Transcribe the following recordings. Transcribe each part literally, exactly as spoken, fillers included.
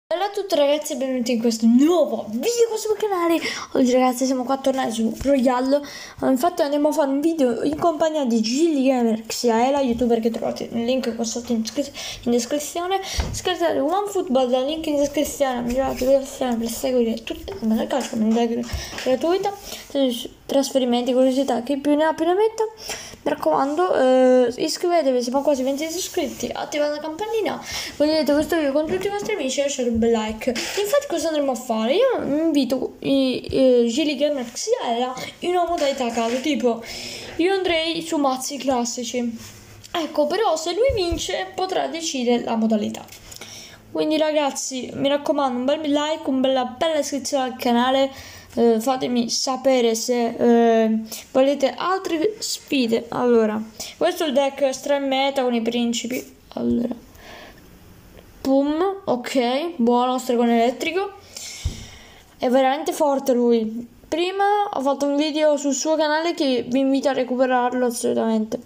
Ciao a tutti ragazzi e benvenuti in questo nuovo video sul canale. Oggi ragazzi siamo qua a tornare su Royale. Infatti andiamo a fare un video in compagnia di Gilly Gamer, che sia la youtuber che trovate nel link qua sotto in, in descrizione. Scaricate OneFootball dal link in descrizione, migliorate la versione per seguire tutte le mie calcio gratuita, trasferimenti, curiosità, chi più ne ha più ne metta. Mi raccomando, eh, iscrivetevi, siamo quasi venti iscritti, attivate la campanellina, condividete questo video con tutti i vostri amici e lasciate un bel like. Infatti cosa andremo a fare? Io invito i, i Gilly Gamer Xiela in una modalità a caso, tipo io andrei su mazzi classici. Ecco, però se lui vince potrà decidere la modalità. Quindi ragazzi, mi raccomando, un bel like, una bella, bella iscrizione al canale. Uh, fatemi sapere se uh, volete altre sfide. Allora, questo è il deck extra meta con i principi. Allora, boom, ok, buono, stregone elettrico. È veramente forte lui. Prima ho fatto un video sul suo canale che vi invito a recuperarlo assolutamente.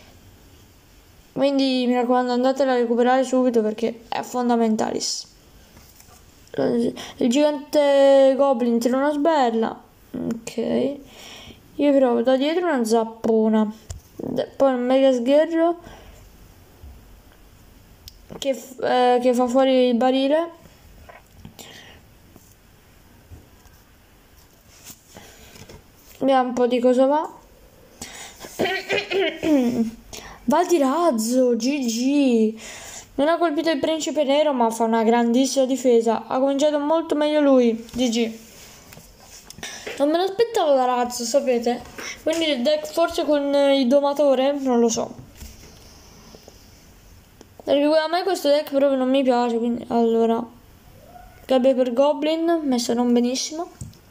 Quindi mi raccomando, andatelo a recuperare subito perché è fondamentalis. Il gigante goblin tira una sberla. Ok, io provo da dietro una zappona, poi un mega sgherro che, eh, che fa fuori il barile. Vediamo un po' di cosa va. Va di razzo, G G. Non ha colpito il principe nero, ma fa una grandissima difesa. Ha cominciato molto meglio lui. G G. Non me l'aspettavo da razzo, sapete? Quindi il deck forse con il domatore? Non lo so. Perché a me questo deck proprio non mi piace. Quindi, allora. Gabbia per Goblin, messa non benissimo.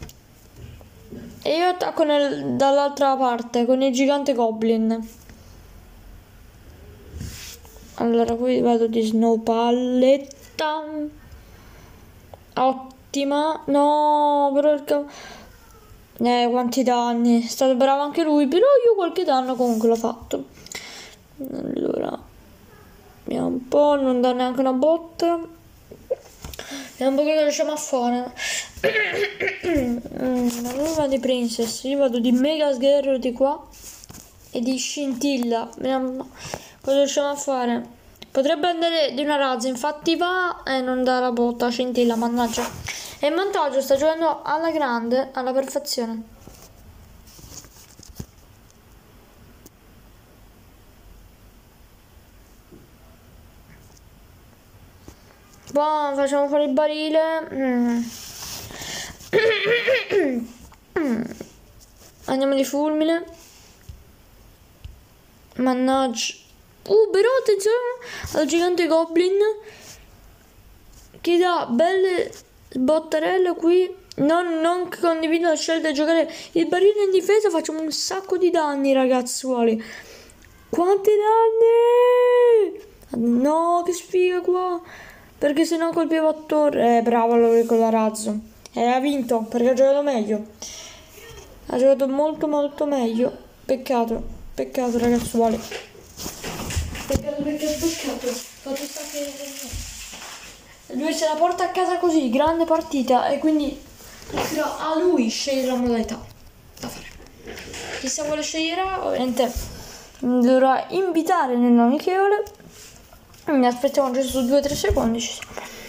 E io attacco dall'altra parte con il gigante Goblin. Allora, qui vado di snowpalletta. Ottima. No, però il cav... Eh, quanti danni. È stato bravo anche lui, però io qualche danno comunque l'ho fatto. Allora, vediamo un po', non dà neanche una botta. Vediamo un po' cosa riusciamo a fare. Allora vado di princess. Io vado di mega sgherro di qua e di scintilla. Vediamo cosa riusciamo a fare. Potrebbe andare di una razza, infatti va e non dà la botta, scintilla, mannaggia. E in vantaggio, sta giocando alla grande, alla perfezione. Poi facciamo fare il barile. Mm. Andiamo di fulmine. Mannaggia. Uh, però attenzione al gigante Goblin che dà belle bottarelle qui. Non, non condivido la scelta di giocare il barile in difesa. Facciamo un sacco di danni, ragazzuoli. Quanti danni! No, che sfiga qua. Perché se no colpiva a torre. Eh, bravo lui con la razzo. E ha vinto perché ha giocato meglio. Ha giocato molto molto meglio. Peccato, peccato ragazzuoli. Peccato, peccato, peccato. Fatto sta che lui se la porta a casa così, grande partita, e quindi toccherà a lui scegliere la modalità da fare. Chissà quale sceglierà, ovviamente dovrà invitare nell'amichevole. Ne aspettiamo giusto due tre secondi, ci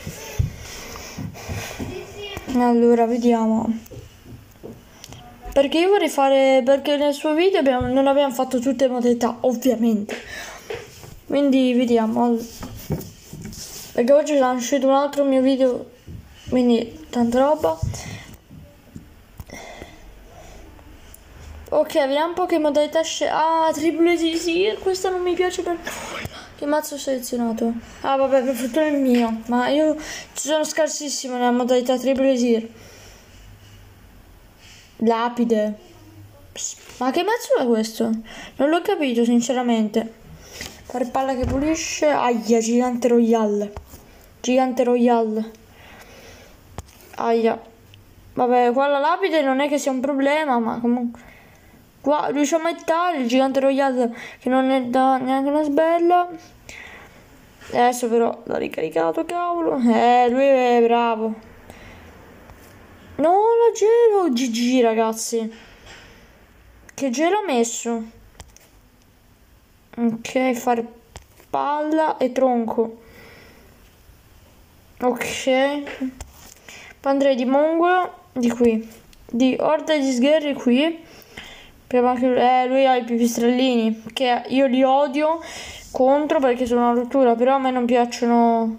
siamo. Allora, vediamo. Perché io vorrei fare, perché nel suo video abbiamo, non abbiamo fatto tutte le modalità, ovviamente. Quindi vediamo. Perché oggi è uscito un altro mio video, quindi tanta roba. Ok, vediamo un po' che modalità c'è. Ah, triple sì, questa non mi piace per nulla. Che mazzo ho selezionato? Ah vabbè, per fortuna è il mio. Ma io ci sono scarsissimo nella modalità triple Sir. Lapide. Ma che mazzo è questo? Non l'ho capito sinceramente. Farfalla che pulisce. Aia, gigante royale. Gigante royale. Aia. Vabbè, qua la lapide non è che sia un problema, ma comunque. Qua riusciamo a ittare il gigante royale che non è da neanche una sbella. Adesso però l'ha ricaricato, cavolo. Eh, lui è bravo. No, la gelo. G G, ragazzi. Che gelo ha messo? Ok, fare palla e tronco. Ok. Poi andrei di Mongola di qui. Di Orda di Sgherri qui. Anche, eh, lui ha i pipistrellini. Che io li odio contro perché sono una rottura. Però a me non piacciono.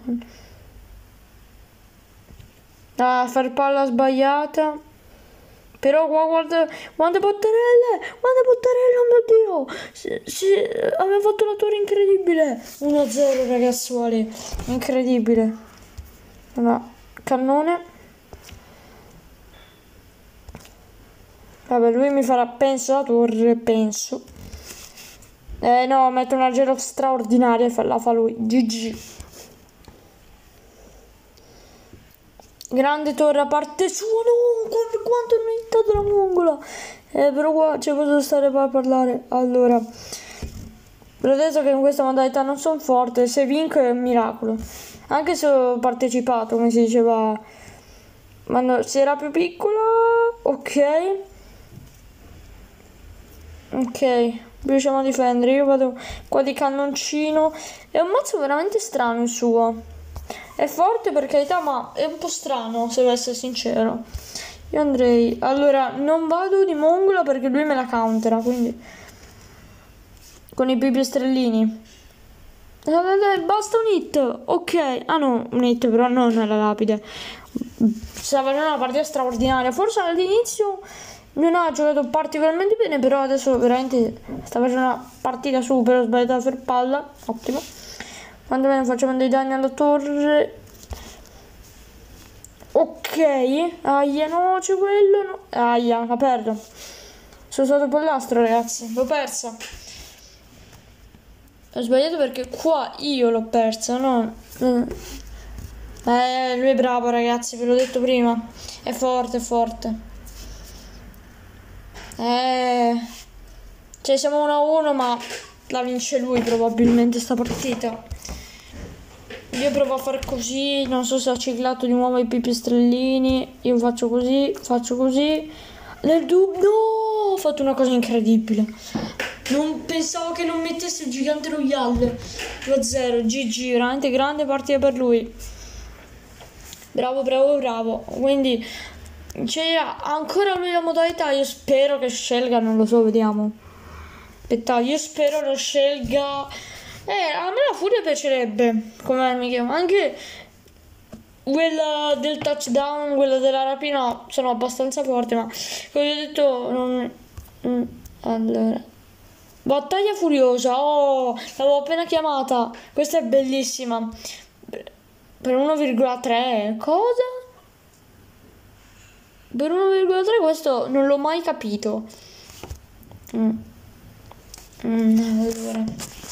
Ah, far palla sbagliata. Però qua guarda, quante bottarelle, quante bottarelle, oh mio Dio, si, si, aveva fatto la torre incredibile, uno a zero ragazzuoli, incredibile. Allora, cannone. Vabbè, lui mi farà, penso, la torre, penso. Eh no, metto una gelo straordinaria e la fa lui, G G. Grande torre a parte sua, no, quanto mi ha hittato la mongola. Eh, però qua ci posso stare per parlare. Allora, vi ho detto che in questa modalità non sono forte, se vinco è un miracolo. Anche se ho partecipato, come si diceva, quando si era più piccola, ok. Ok, riusciamo a difendere, io vado qua di cannoncino. È un mazzo veramente strano il suo. È forte per carità, ma è un po' strano, se devo essere sincero. Io andrei... Allora, non vado di mongola perché lui me la countera, quindi... Con i pipistrellini. Basta un hit. Ok. Ah no, un hit però non la lapide. Stava facendo una partita straordinaria. Forse all'inizio non ha giocato particolarmente bene, però adesso veramente sta facendo una partita super. Ho sbagliato per palla. Ottimo. Quando meno facciamo dei danni alla torre. Ok. Aia, no, c'è quello. No. Aia, la perdo. Sono stato pollastro, ragazzi. L'ho persa. Ho sbagliato perché qua io l'ho persa, no? Eh, lui è bravo, ragazzi, ve l'ho detto prima. È forte, è forte. Eh... Cioè, siamo uno a uno, ma la vince lui probabilmente sta partita. Io provo a fare così, non so se ha ciclato di nuovo i pipistrellini. Io faccio così, faccio così. Nel dubbio, no, ho fatto una cosa incredibile. Non pensavo che non mettesse il gigante royale. due a zero, G G, veramente grande partita per lui. Bravo, bravo, bravo. Quindi c'era ancora lui la modalità. Io spero che scelga, non lo so, vediamo. Aspetta, io spero lo scelga. Eh, a me la furia piacerebbe come amiche, ma anche quella del touchdown, quella della rapina sono abbastanza forti, ma come ho detto non... Mm, allora, battaglia furiosa, oh, l'avevo appena chiamata, questa è bellissima. Per uno virgola tre, cosa? Per uno virgola tre questo non l'ho mai capito. Mm. Mm, allora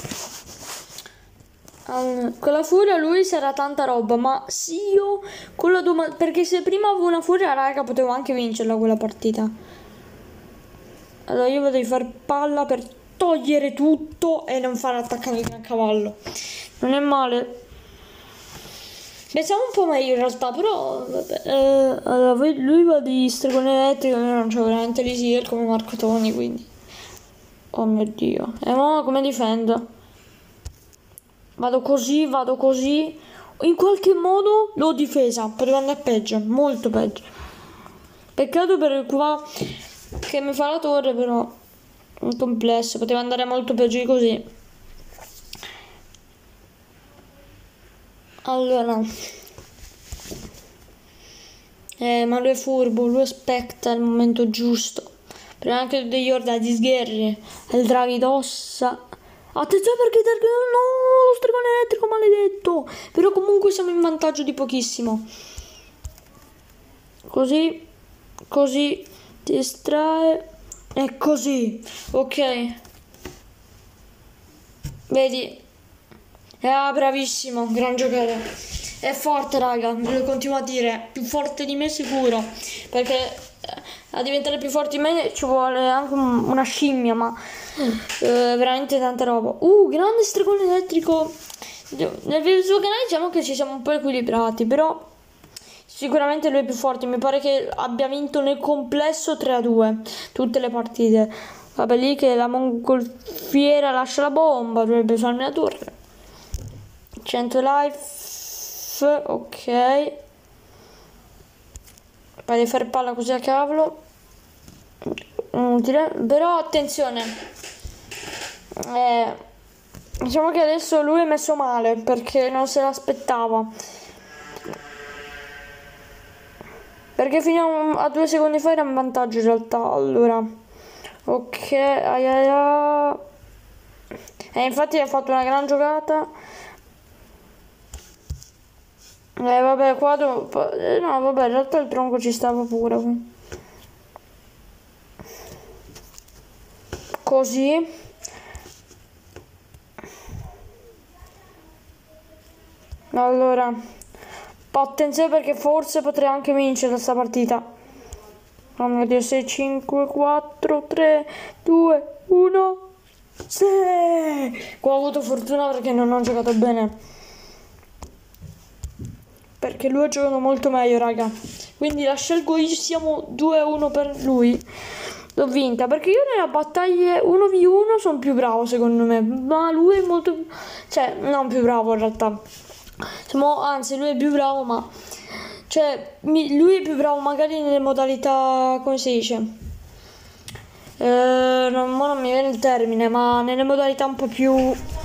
Um, con la furia lui sarà tanta roba, ma sì, io con la domanda, perché se prima avevo una furia, raga, potevo anche vincerla quella partita. Allora io vado a far palla per togliere tutto e non far attaccare il cavallo. Non è male. Pensiamo un po' meglio in realtà, però vabbè. Eh, allora lui va di stregone elettrico, io non c'ho veramente l'easy come Marco Toni, quindi. Oh mio Dio. E mo come difendo? Vado così, vado così. In qualche modo l'ho difesa. Poteva andare peggio, molto peggio. Peccato per qua che mi fa la torre, però è complesso. Poteva andare molto peggio di così. Allora. Eh, ma lui è furbo, lui aspetta il momento giusto. Prima anche degli orda di sgherri. Il draghi d'ossa. Attenzione perché no, lo stregone elettrico maledetto. Però comunque siamo in vantaggio di pochissimo. Così, così, ti estrae. E così, ok. Vedi. Ah, bravissimo, gran giocatore. È forte, raga, ve lo continuo a dire. Più forte di me sicuro. Perché a diventare più forte di me ci vuole anche un, una scimmia, ma... Uh, veramente tanta roba. Uh, grande stregone elettrico Nel suo canale diciamo che ci siamo un po' equilibrati, però sicuramente lui è più forte. Mi pare che abbia vinto nel complesso tre a due tutte le partite. Vabbè, lì che la mongolfiera lascia la bomba, dovrebbe usarmi la torre. cento life, ok. Vai a fare palla così a cavolo. Inutile, però attenzione. Eh, diciamo che adesso lui è messo male perché non se l'aspettava. Perché fino a due secondi fa era in vantaggio in realtà. Allora, ok, ai ai ai. E infatti ha fatto una gran giocata. Eh vabbè, qua dopo... eh, no vabbè, in realtà il tronco ci stava pure qui. Così. Allora, attenzione perché forse potrei anche vincere questa partita. Oh mio Dio, sei, cinque, quattro, tre, due, uno. Sì! Qua ho avuto fortuna perché non ho giocato bene. Perché lui ha giocato molto meglio, raga. Quindi la scelgo io, siamo due a uno per lui. L'ho vinta perché io nella battaglia uno vu uno sono più bravo secondo me. Ma lui è molto... cioè, non più bravo in realtà. Siamo... anzi, lui è più bravo, ma... cioè, mi... lui è più bravo magari nelle modalità... come si dice? Eh, non, non mi viene il termine, ma nelle modalità un po' più...